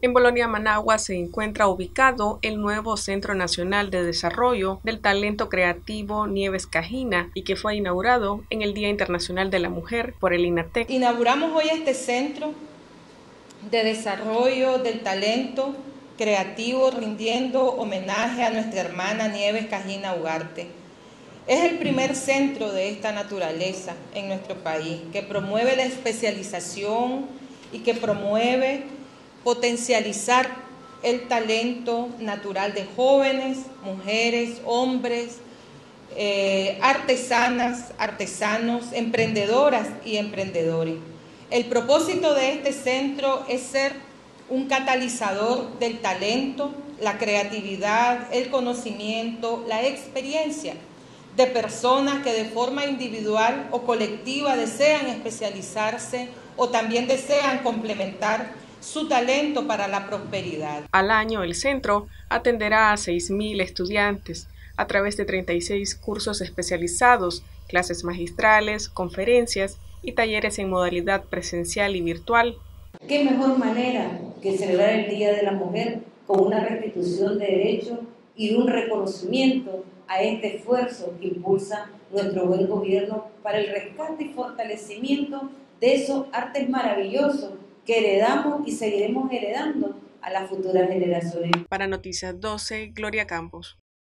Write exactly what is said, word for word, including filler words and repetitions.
En Bolonia, Managua, se encuentra ubicado el nuevo Centro Nacional de Desarrollo del Talento Creativo Nieves Cajina y que fue inaugurado en el Día Internacional de la Mujer por el INATEC. Inauguramos hoy este Centro de Desarrollo del Talento Creativo rindiendo homenaje a nuestra hermana Nieves Cajina Ugarte. Es el primer centro de esta naturaleza en nuestro país que promueve la especialización y que promueve potencializar el talento natural de jóvenes, mujeres, hombres, eh, artesanas, artesanos, emprendedoras y emprendedores. El propósito de este centro es ser un catalizador del talento, la creatividad, el conocimiento, la experiencia de personas que de forma individual o colectiva desean especializarse o también desean complementar su talento para la prosperidad. Al año, el centro atenderá a seis mil estudiantes a través de treinta y seis cursos especializados, clases magistrales, conferencias y talleres en modalidad presencial y virtual. ¿Qué mejor manera que celebrar el Día de la Mujer con una restitución de derechos y un reconocimiento a este esfuerzo que impulsa nuestro buen gobierno para el rescate y fortalecimiento de esos artes maravillosos que heredamos y seguiremos heredando a las futuras generaciones? Para Noticias doce, Gloria Campos.